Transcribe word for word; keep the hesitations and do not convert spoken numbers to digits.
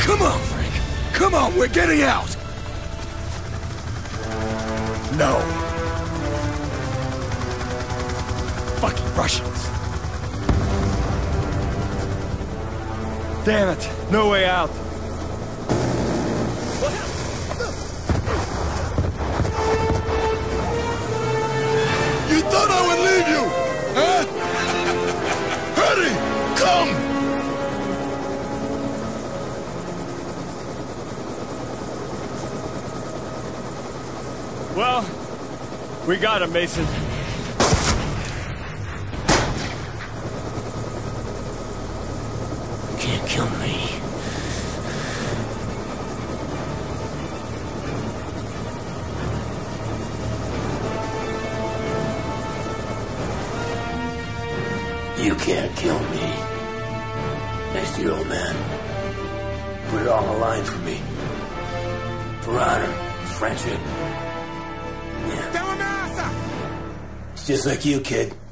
Come on, Frank. Come on, we're getting out. No. Fucking Russians. Damn it. No way out. You thought I would leave you, huh? Hurry! Come! Well, we got him, Mason. You can't kill me. You can't kill me. Next to your old man. Put it all on the line for me. For honor, friendship. Yeah. It's just like you, kid.